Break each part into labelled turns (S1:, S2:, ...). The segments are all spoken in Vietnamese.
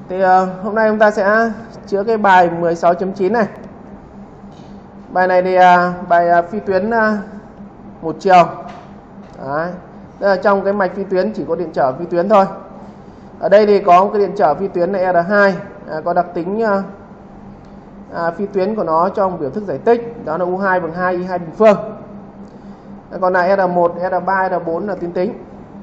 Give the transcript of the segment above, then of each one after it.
S1: Thì hôm nay chúng ta sẽ chữa cái bài 16.9 này. Bài này thì bài phi tuyến một chiều. Đấy. Tức là trong cái mạch phi tuyến chỉ có điện trở phi tuyến thôi. Ở đây thì có một cái điện trở phi tuyến là R2, có đặc tính phi tuyến của nó trong biểu thức giải tích, đó là U2 bằng 2 I2 bình phương. Còn lại R1, R3, R4 là tuyến tính.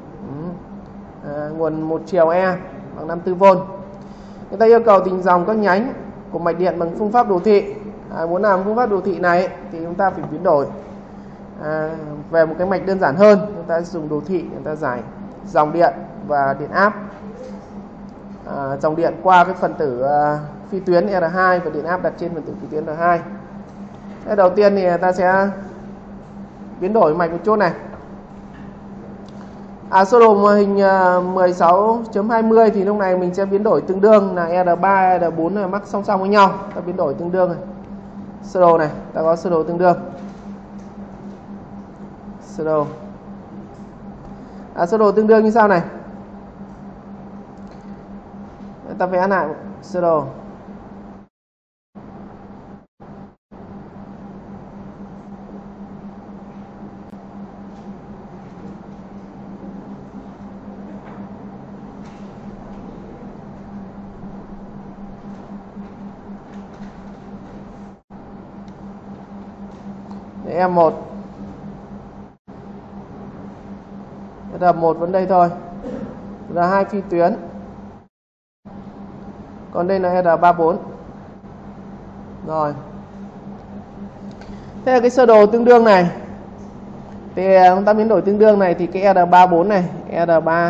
S1: Nguồn một chiều E bằng 54V. Người ta yêu cầu tính dòng các nhánh của mạch điện bằng phương pháp đồ thị. Muốn làm phương pháp đồ thị này thì chúng ta phải biến đổi về một cái mạch đơn giản hơn. Chúng ta dùng đồ thị, chúng ta giải dòng điện và điện áp. Dòng điện qua cái phần tử phi tuyến R2 và điện áp đặt trên phần tử phi tuyến R2. Thế đầu tiên thì ta sẽ biến đổi mạch một chút này. Sơ đồ mô hình 16.20 thì lúc này mình sẽ biến đổi tương đương là R3, R4 là mắc song song với nhau. Ta biến đổi tương đương này. Sơ đồ này, ta có sơ đồ tương đương. Sơ đồ. Sơ đồ tương đương như sau này. Ta vẽ lại sơ đồ. M1 R1 vẫn đây thôi, R2 phi tuyến, còn đây là R34. Rồi, thế là cái sơ đồ tương đương này thì chúng ta biến đổi tương đương này thì cái R34 này, R34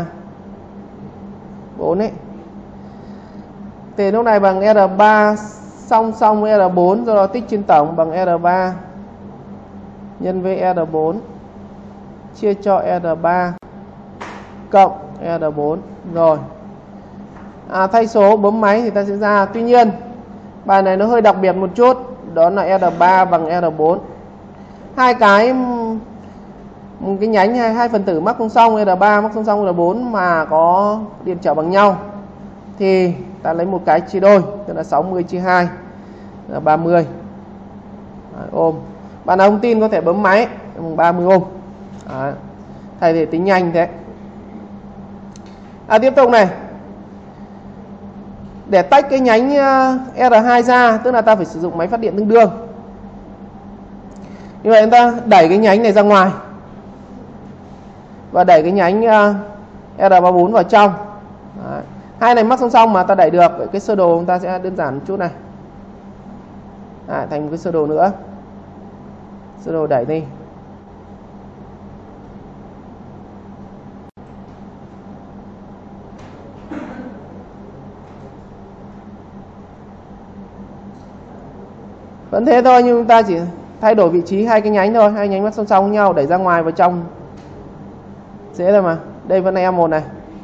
S1: ấy thì lúc này bằng R3 song song với R4, do đó tích trên tổng bằng R3 nhân với R4 chia cho R3 cộng R4. Rồi, thay số bấm máy thì ta sẽ ra. Tuy nhiên bài này nó hơi đặc biệt một chút, đó là R3 bằng R4. Hai cái một cái nhánh hai phần tử mắc song song R3 mắc song song R4 mà có điện trở bằng nhau thì ta lấy một cái chia đôi, tức là 60 chia 2 là 30 ôm. Bạn nào không tin có thể bấm máy, 30 ôm. Thầy để tính nhanh thế. Tiếp tục này. Để tách cái nhánh R2 ra, tức là ta phải sử dụng máy phát điện tương đương. Như vậy chúng ta đẩy cái nhánh này ra ngoài và đẩy cái nhánh R34 vào trong. Đấy. Hai này mắc song song mà ta đẩy được. Vậy cái sơ đồ chúng ta sẽ đơn giản một chút này. Thành một cái sơ đồ nữa. Sơ đồ đẩy đi. Vẫn thế thôi, nhưng chúng ta chỉ thay đổi vị trí hai cái nhánh thôi. Hai nhánh mắc song song với nhau, đẩy ra ngoài vào trong. Dễ thôi mà. Đây vẫn là M1 này.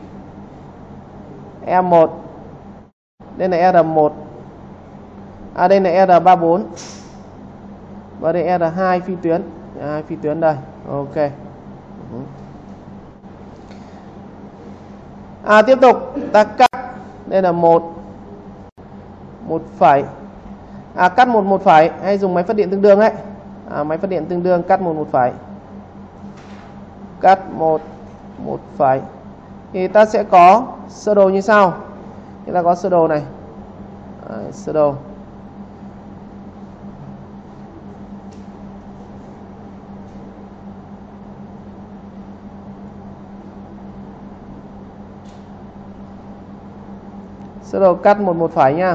S1: M1. Đây là R1. Đây là R34. Và đây R2 phi tuyến. Hai phi tuyến đây. Ok. Tiếp tục ta cắt. Đây là 1 phẩy. Cắt 1 phẩy hay dùng máy phát điện tương đương ấy. Máy phát điện tương đương cắt 1 phẩy. Cắt 1 phẩy. Thì ta sẽ có sơ đồ như sau. Thì ta có sơ đồ này. Sơ đồ. Sơ đồ cắt 1 phẩy nha.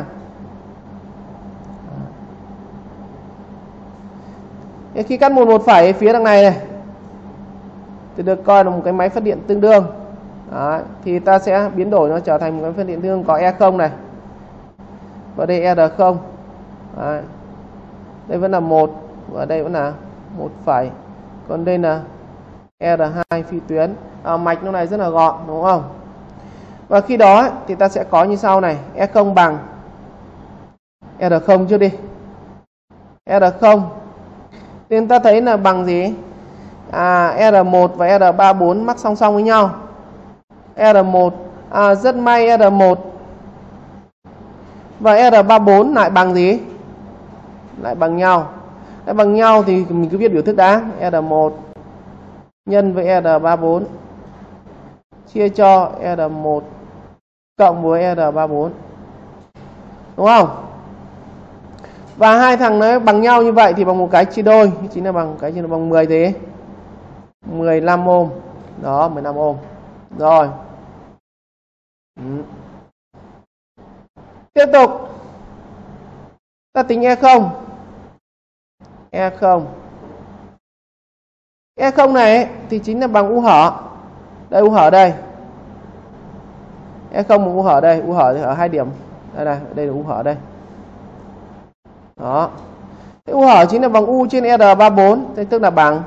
S1: Khi cắt 1 phẩy phía đằng này thì được coi là một cái máy phát điện tương đương. Đấy, thì ta sẽ biến đổi nó trở thành một cái phát điện tương đương có E0 này. Và đây R0. Đấy. Đây vẫn là 1 và đây vẫn là 1 phẩy. Còn đây là R2 phi tuyến. Mạch nó này rất là gọn, đúng không? Và khi đó thì ta sẽ có như sau này. E0 bằng R0 chưa đi. R0 thì ta thấy là bằng gì? R1 và R34 mắc song song với nhau. R1 rất may R1 Và R34 lại bằng gì? Lại bằng nhau. Lại bằng nhau thì mình cứ viết biểu thức đã. R1 nhân với R34 chia cho R1 cộng với R34. Đúng không? Và hai thằng nó bằng nhau như vậy thì bằng một cái chia đôi, chính là bằng cái chia là bằng 10 thế. 15 ohm. Đó, 15 ohm. Rồi. Tiếp tục. Ta tính E0. E0. E0 này thì chính là bằng U hở. Đây U hở đây. E0 bằng U hở đây, U hở thì ở 2 điểm. Đây này, đây là U hở đây. Đó. Thế U hở chính là bằng U trên R34, thế tức là bằng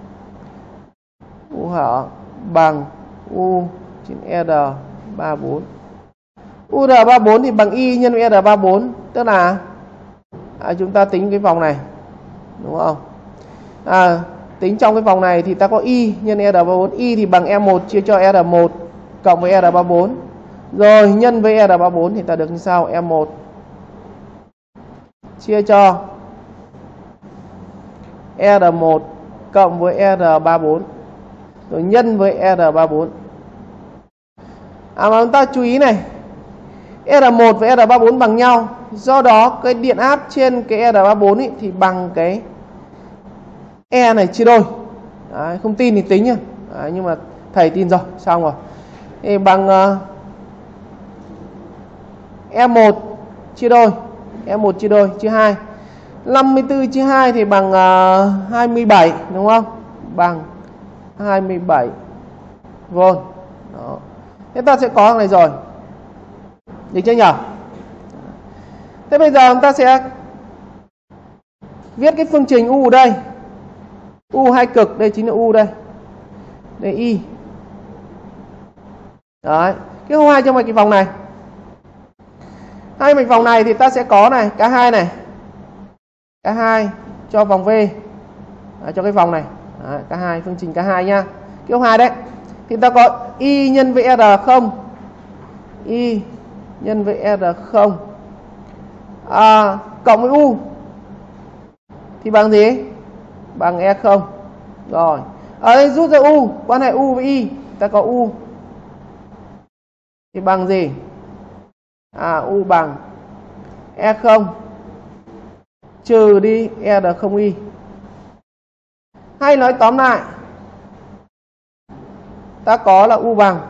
S1: U hở bằng U trên R34. U R34 thì bằng Y nhân với R34, tức là chúng ta tính cái vòng này. Đúng không? Tính trong cái vòng này thì ta có Y nhân R34, Y thì bằng E1 chia cho R1 cộng với R34. Rồi nhân với R34 thì ta được như sau, E1 chia cho R1 cộng với R34 rồi nhân với R34. Mà chúng ta chú ý này, R1 với R34 bằng nhau, do đó cái điện áp trên cái R34 ấy thì bằng cái E này chia đôi. Đấy, không tin thì tính nhá. Đấy, nhưng mà thầy tin rồi, xong rồi. Thì bằng E1 chia đôi, E1 chia đôi chia 2. 54 chia 2 thì bằng 27 đúng không? Bằng 27 V. Đó. Thế ta sẽ có thằng này rồi. Được chưa nhỉ? Thế bây giờ chúng ta sẽ viết cái phương trình U ở đây. U hai cực, đây chính là U đây. Đây Y. Đấy, cái hô hai trong cái vòng này. Hai mạch vòng này thì ta sẽ có này, K2 này. K2 cho vòng V. Đấy, cho cái vòng này. Đấy, K2, phương trình K2 nhá. Cái hô hai đấy. Thì ta có Y nhân với R0. Y nhân với R0 cộng với U thì bằng gì? Bằng E0. Rồi. Ở đây rút ra U, quan hệ U với Y, ta có U thì bằng gì? U bằng E0 trừ đi R0Y. Hay nói tóm lại, ta có là U bằng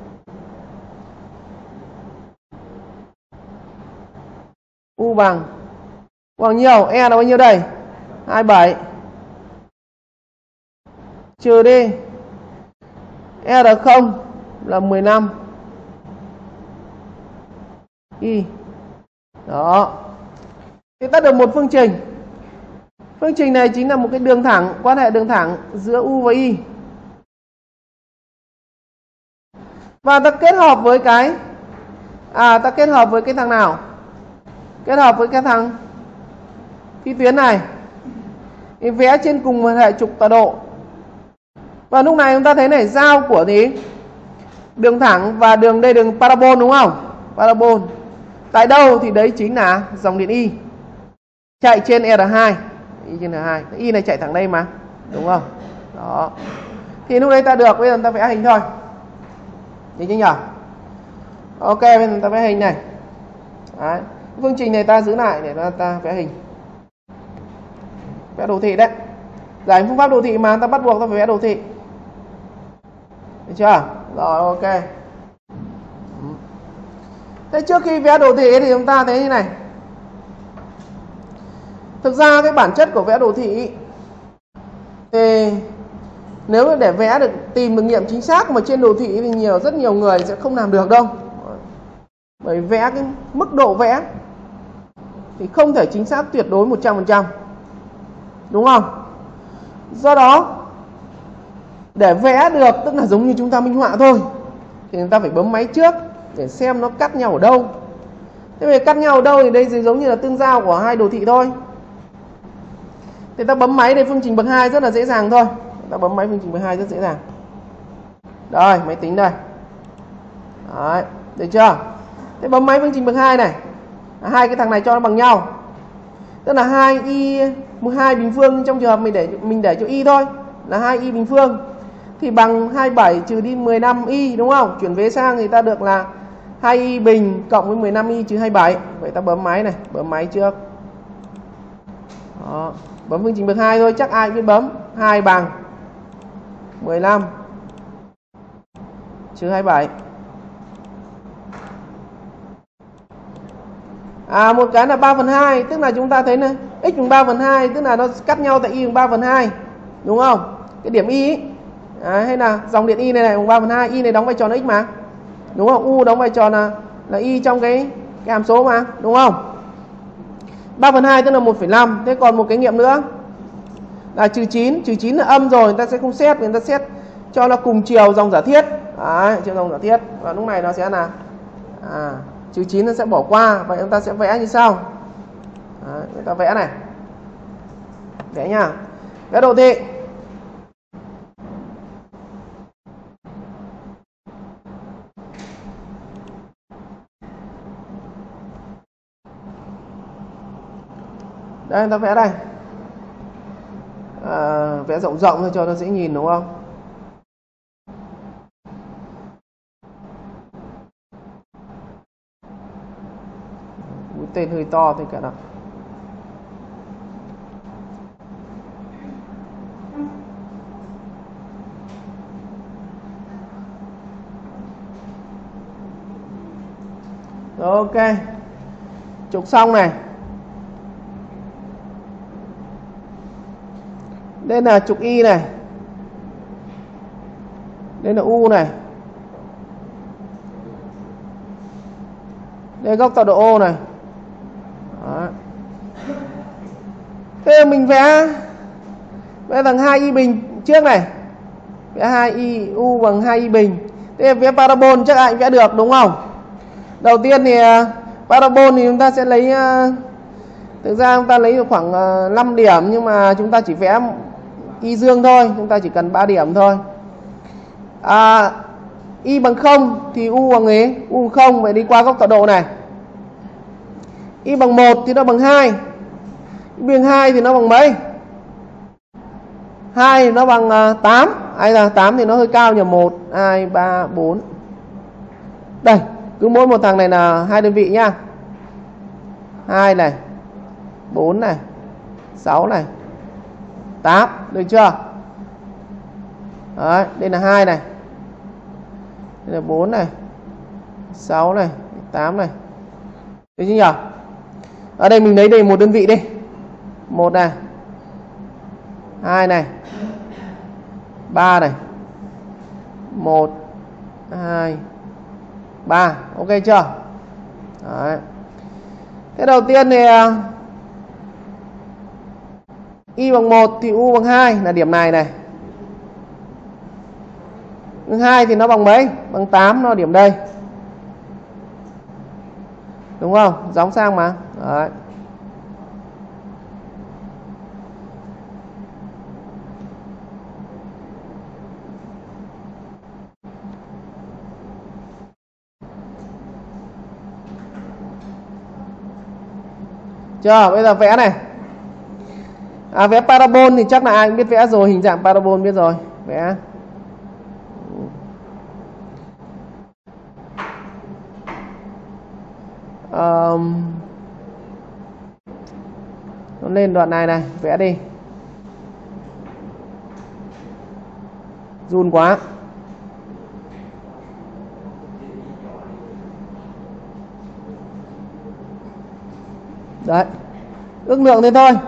S1: bao nhiêu? E là bao nhiêu đây? 27 trừ đi R0 là 15 Y. Đó. Thì ta được một phương trình. Phương trình này chính là một cái đường thẳng, quan hệ đường thẳng giữa U và Y. Và ta kết hợp với cái ta kết hợp với cái thằng nào? Kết hợp với cái thằng phi tuyến này. Thì vẽ trên cùng một hệ trục tọa độ. Và lúc này chúng ta thấy này, giao của gì? Đường thẳng và đường đây đường parabol đúng không? Parabol. Tại đâu thì đấy chính là dòng điện Y chạy trên R2. Y trên R2. Y này chạy thẳng đây mà, đúng không? Đó. Thì lúc đấy ta được, bây giờ ta vẽ hình thôi. Được chưa nhỉ? Ok, bây giờ ta vẽ hình này. Đấy. Phương trình này ta giữ lại để ta vẽ hình. Vẽ đồ thị đấy. Giải phương pháp đồ thị mà ta bắt buộc ta phải vẽ đồ thị. Được chưa? Rồi, ok. Thế trước khi vẽ đồ thị thì chúng ta thấy như này. Thực ra cái bản chất của vẽ đồ thị thì nếu để vẽ được, tìm được nghiệm chính xác mà trên đồ thị thì rất nhiều người sẽ không làm được đâu. Bởi vẽ cái mức độ vẽ thì không thể chính xác tuyệt đối 100%. Đúng không? Do đó để vẽ được, tức là giống như chúng ta minh họa thôi, thì chúng ta phải bấm máy trước để xem nó cắt nhau ở đâu. Thế về cắt nhau ở đâu thì đây giống như là tương giao của hai đồ thị thôi. Thì ta bấm máy đây, phương trình bậc 2 rất là dễ dàng thôi. Ta bấm máy phương trình bậc 2 rất dễ dàng. Rồi, máy tính đây. Đấy, được chưa? Thế bấm máy phương trình bậc 2 này. Hai cái thằng này cho nó bằng nhau. Tức là 2y 2 bình phương, trong trường hợp mình để cho y thôi là 2y bình phương thì bằng 27 trừ đi 15y, đúng không? Chuyển vế sang thì ta được là 2y bình cộng với 15y trừ 27. Vậy ta bấm máy này, bấm máy trước. Đó, bấm phương trình bậc 2 thôi, chắc ai cũng biết bấm. 2 bằng 15 trừ 27. Một cái là 3/2, tức là chúng ta thấy này, x bằng 3/2, tức là nó cắt nhau tại y bằng 3/2, đúng không? Cái điểm y ấy. Hay là dòng điện y này bằng 3/2, y này đóng vai trò là x mà, đúng không? U đóng vai trò là y trong cái hàm số mà, đúng không? 3/2 tức là 1,5. Thế còn một cái nghiệm nữa là trừ 9 là âm rồi, người ta sẽ không xét, người ta xét cho nó cùng chiều dòng giả thiết. Đấy, chiều dòng giả thiết, và lúc này nó sẽ là trừ 9 nó sẽ bỏ qua. Vậy chúng ta sẽ vẽ như sau. Đấy, người ta vẽ này, vẽ nha, vẽ đồ thị. Đây, ta vẽ đây. Vẽ rộng rộng thôi cho nó dễ nhìn, đúng không? Mũi tên hơi to thì cả đó. Ok, trục xong này. Đây là trục y này, đây là u này, đây góc tọa độ O này. Đó. Thế mình vẽ thằng 2y bình trước này, vẽ 2y u bằng 2y bình. Thế vẽ parabol chắc ai vẽ được, đúng không? Đầu tiên thì parabol thì chúng ta sẽ lấy, thực ra chúng ta lấy được khoảng 5 điểm, nhưng mà chúng ta chỉ vẽ y dương thôi, chúng ta chỉ cần 3 điểm thôi. Y bằng 0 thì u bằng ấy, u bằng 0, vậy đi qua góc tọa độ này. Y bằng 1 thì nó bằng 2. Y bằng 2 thì nó bằng mấy? 2 thì nó bằng 8. Hay là 8 thì nó hơi cao nhỉ, 1 2 3 4. Đây, cứ mỗi một thằng này là 2 đơn vị nhá. 2 này, 4 này, 6 này, 8, được chưa? Đấy, đây là 2 này, đây là 4 này, 6 này, 8 này, được chưa nhỉ? Ở đây mình lấy đây một đơn vị đi, 1 này, 2 này, 3 này, 1 2 3, ok chưa? Đấy. Thế đầu tiên thì y bằng 1 thì u bằng 2 là điểm này này. 2 thì nó bằng mấy? Bằng 8, nó điểm đây. Đúng không? Gióng sang mà. Đấy. Chưa? Bây giờ vẽ này. Vẽ parabol thì chắc là ai cũng biết vẽ rồi, hình dạng parabol biết rồi. Vẽ. Nó lên đoạn này này, vẽ đi. Run quá. Đấy, ước lượng thế thôi.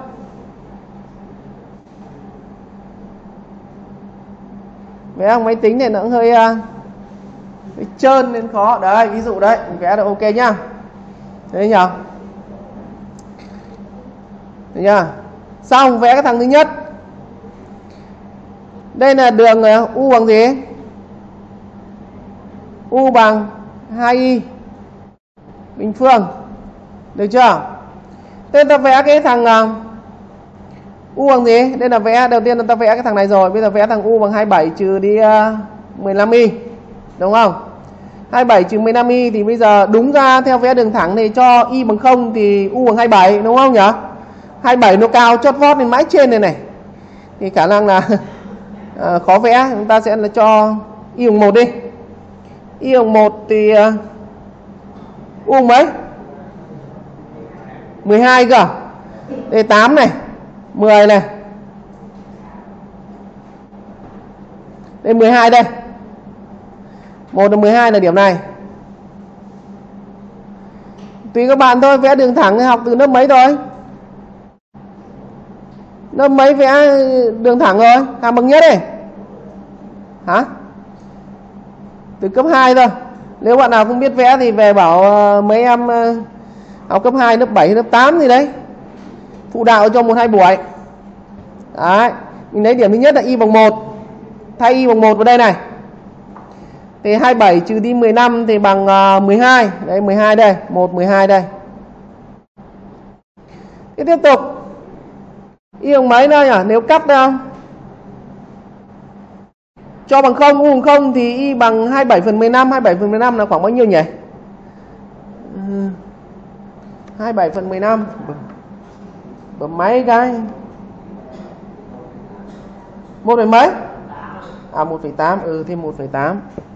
S1: Vẽ bằng máy tính này nó cũng hơi trơn nên khó. Đấy, ví dụ đấy, mình vẽ được ok nhá. Thế nhỉ? Được nhá. Xong, vẽ cái thằng thứ nhất. Đây là đường U bằng gì? U bằng 2y bình phương. Được chưa? Thế ta vẽ cái thằng U bằng gì? Đây là vẽ, đầu tiên là ta vẽ cái thằng này rồi. Bây giờ vẽ thằng U bằng 27 trừ đi 15y. Đúng không? 27 trừ 15y thì bây giờ đúng ra theo vẽ đường thẳng thì cho y bằng 0 thì u bằng 27 đúng không nhỉ? 27 nó cao chót vót lên mãi trên này này. Thì khả năng là khó vẽ, chúng ta sẽ là cho y bằng 1 đi. Y bằng 1 thì u bằng mấy? 12 cơ. Đây 8 này, 10 này. Đây 12 đây. 1 là 12 là điểm này. Tùy các bạn thôi, vẽ đường thẳng học từ lớp mấy rồi? Lớp mấy vẽ đường thẳng rồi? Hàm bằng nhất đây. Hả? Từ cấp 2 thôi. Nếu bạn nào không biết vẽ thì về bảo mấy em học cấp 2, lớp 7, lớp 8 gì đấy. Phụ đạo cho 1-2 buổi. Đấy, mình lấy điểm thứ nhất là y bằng 1. Thay y bằng 1 vào đây này. Thì 27 trừ đi 15 thì bằng 12. Đấy 12 đây, 1 12 đây. Thế tiếp tục. Y bằng mấy nữa nhỉ? Nếu cắt đâu? Cho bằng 0, u bằng 0 thì y bằng 27 phần 15. 27 phần 15 là khoảng bao nhiêu nhỉ? 27 phần 15. Bấm máy cái. 1 phẩy mấy? À 1,8. Thêm 1,8.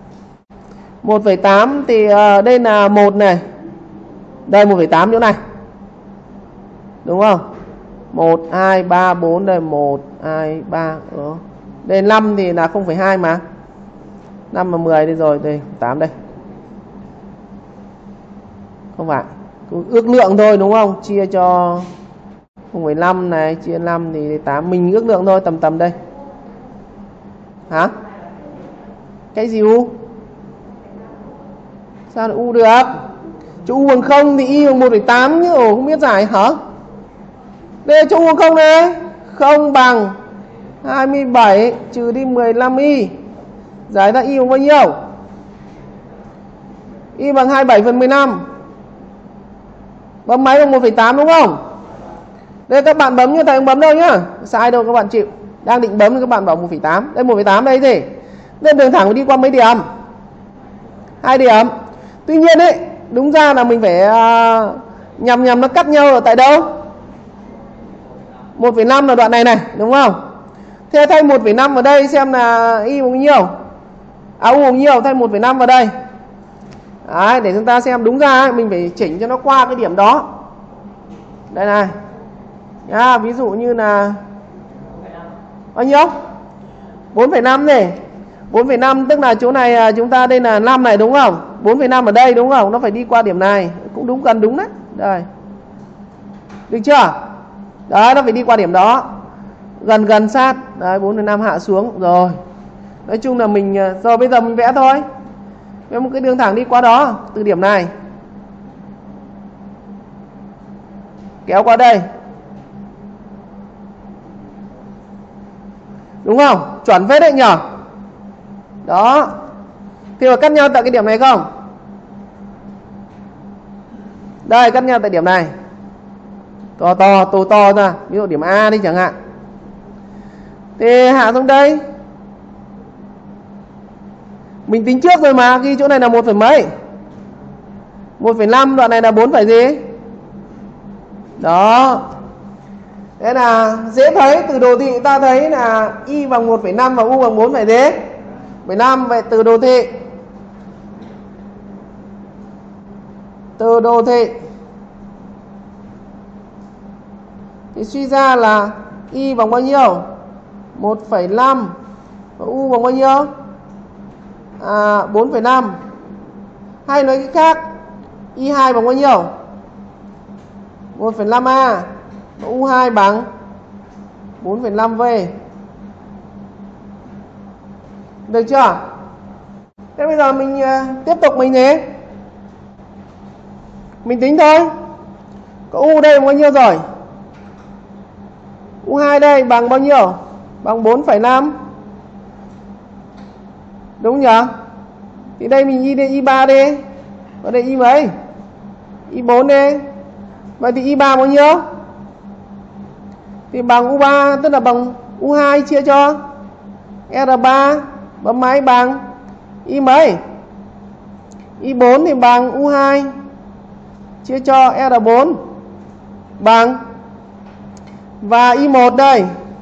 S1: 1,8 thì đây là 1 này. Đây 1,8 chỗ này. Đúng không? 1, 2, 3, 4 đây 1, 2, 3. Đây 5 thì là 0,2 mà. 5 và 10 đây rồi, đây 8 đây. Không phải. Ước lượng thôi đúng không? Chia cho 0,5 này, chia 5 thì 8. Mình ước lượng thôi, tầm tầm đây. Hả? Cái gì u? Sao lại u được? Chỗ u bằng 0 thì y bằng 1,8 chứ. Không biết giải hả? Đây chỗ u bằng 0 này. 0 bằng 27 trừ đi 15y. Giải ra y bằng bao nhiêu? Y bằng 27 phần 15. Bấm máy bằng 1,8 đúng không? Đây các bạn bấm như thầy không bấm đâu nhá. Sai đâu các bạn chịu. Đang định bấm thì các bạn bảo 1,8. Đây 1,8 đây gì? Lên đường thẳng đi qua mấy điểm? 2 điểm. Tuy nhiên ấy, đúng ra là mình phải nhằm nó cắt nhau ở tại đâu? 1,5 là đoạn này này, đúng không? Thế thay 1,5 vào đây xem là y bao nhiêu? À u bao nhiêu? Thay 1,5 vào đây. Đấy, để chúng ta xem đúng ra ấy, mình phải chỉnh cho nó qua cái điểm đó. Đây này. Ví dụ như là bao nhiêu? 4,5 này. 4,5 tức là chỗ này chúng ta đây là 5 này đúng không? 4,5 ở đây đúng không? Nó phải đi qua điểm này. Cũng đúng, gần đúng đấy. Đây. Được chưa? Đấy, nó phải đi qua điểm đó. Gần sát. Đấy, 4,5 hạ xuống. Rồi. Nói chung là mình... Rồi bây giờ mình vẽ thôi. Vẽ một cái đường thẳng đi qua đó. Từ điểm này. Kéo qua đây. Đúng không? Chuẩn phết đấy nhỉ? Đó. Thì mà cắt nhau tại cái điểm này không? Đây, cắt nhau tại điểm này. To ra. Ví dụ điểm A đi chẳng hạn. Thì hạ xuống đây. Mình tính trước rồi mà. Ghi chỗ này là 1 phẩy mấy? 1,5. Đoạn này là 4 phẩy gì? Đó. Thế là dễ thấy. Từ đồ thị ta thấy là y bằng 1,5 và u bằng 4 phẩy gì? 15. Vậy từ đồ thị. Từ đồ thị thì suy ra là y bằng bao nhiêu? 1,5 và u bằng bao nhiêu? 4,5. Hay nói cách khác, y2 bằng bao nhiêu? 1,5a và u2 bằng 4,5v. Được chưa? Thế bây giờ mình tiếp tục mình gì? Mình tính thôi. Có u đây bằng bao nhiêu rồi? U2 đây bằng bao nhiêu? Bằng 4,5. Đúng nhỉ? Thì đây mình y 3 đi. Ở đây y mấy? Y 4 đi. Vậy thì y 3 bao nhiêu? Thì bằng U3, tức là bằng U2 chia cho R3. Bấm máy bằng y mấy? Y4 thì bằng U2 chia cho R4 bằng, và Y1 đây,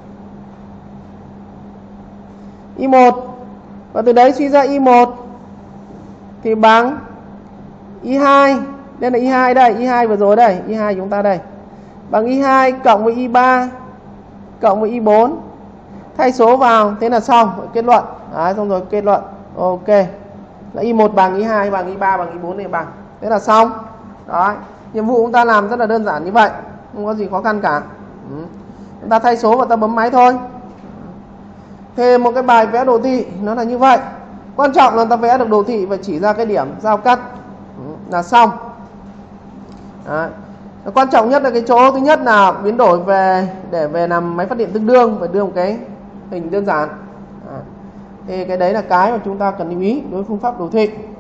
S1: Y1, và từ đấy suy ra Y1 thì bằng Y2, đây là Y2 đây, Y2 vừa rồi đây, Y2 chúng ta đây, bằng Y2 cộng với Y3 cộng với Y4, thay số vào, thế là xong, kết luận. Đấy, xong rồi kết luận. Ok, là Y1 bằng Y2 bằng Y3 bằng Y4 này bằng, thế là xong. Đấy, nhiệm vụ chúng ta làm rất là đơn giản như vậy, không có gì khó khăn cả. Chúng ta thay số và ta bấm máy thôi. Thêm một cái bài vẽ đồ thị nó là như vậy. Quan trọng là ta vẽ được đồ thị và chỉ ra cái điểm giao cắt là xong. Đấy. Quan trọng nhất là cái chỗ thứ nhất là biến đổi về để về làm máy phát điện tương đương, phải đưa một cái hình đơn giản. Thì cái đấy là cái mà chúng ta cần lưu ý đối với phương pháp đồ thị.